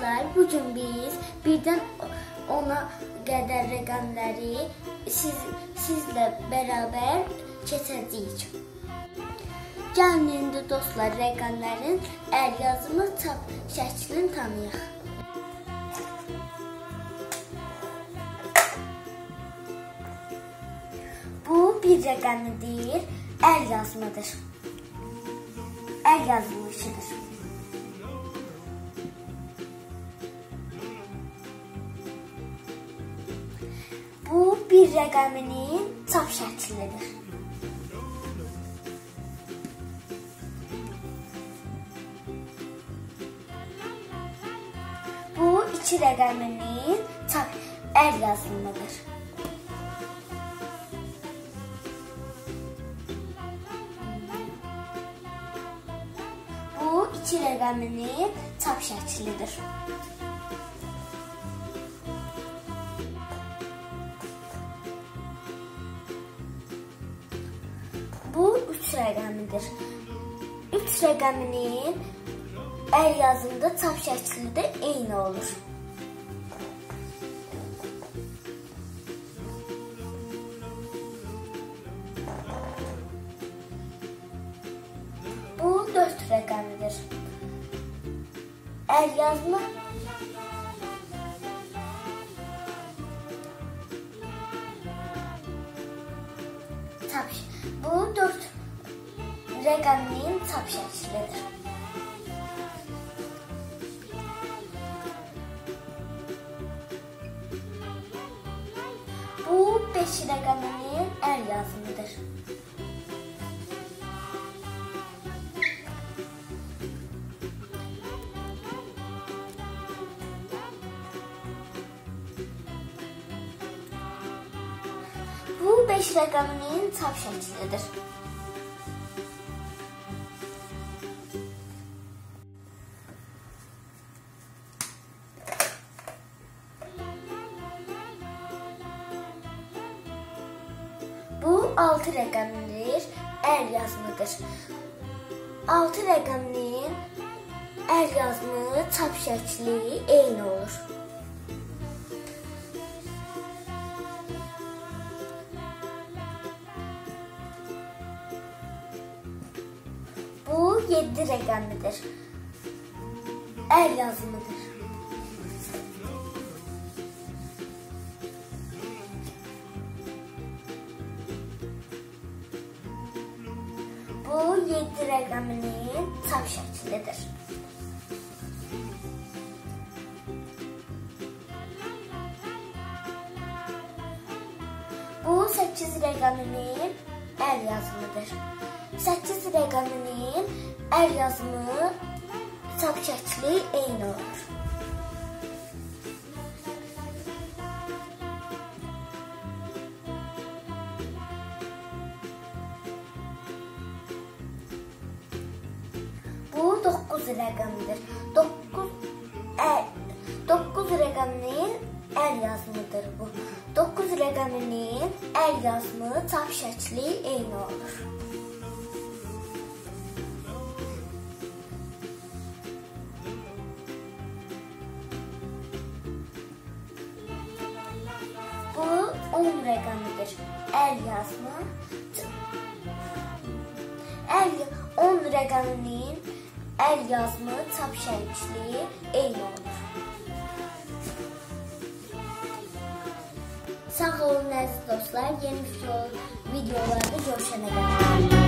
dostlar, bugün biz birdən ona qədər rəqəmləri sizlə bərabər keçəcəyik. Gəlin indi dostlar, rəqəmlərin əl yazımı, çap şəklini tanıyaq. Bu bir rəqəmidir, əl yazımıdır. Əl yazılışıdır. Bu bir rəqəminin çap şəklidir. Bu iki rəqəminin çap əl yazımıdır. Bu iki rəqəminin çap şəklidir. Bu üç rəqəmidir. Üç rəqəminin əl yazımında çap şəkli də eyni olur. Bu 4 rəqəmidir. Əl yazma bu 4 rəqəminin çap şəklidir. Bu 5 rəqəminin əl yazımıdır. Bu 5 rəqəminin çap şəklidir. Bu 6 rəqəmidir, əl yazımıdır. 6 rəqəminin əl yazımı, çap şəkli eyni olur. Bu 7 rəqəmidir, əl yazımıdır. Bu 7 rəqəminin çap şəklidir. Bu 8 rəqəminin əl yazımıdır. 8 rəqəminin əl yazımı, çap şəkli eyni olur. Bu 9 rəqəmidir. 9 rəqəminin əl yazımıdır bu. 9 rəqəminin əl yazımı, çap şəkli eyni olur. Bu 10 rəqəmidir. Əl yazımı 10 rəqəminin əl yazımı, çap şəkli eyni olur. Sağ olun əziz dostlar, yeni videolarda görüşənə qədər.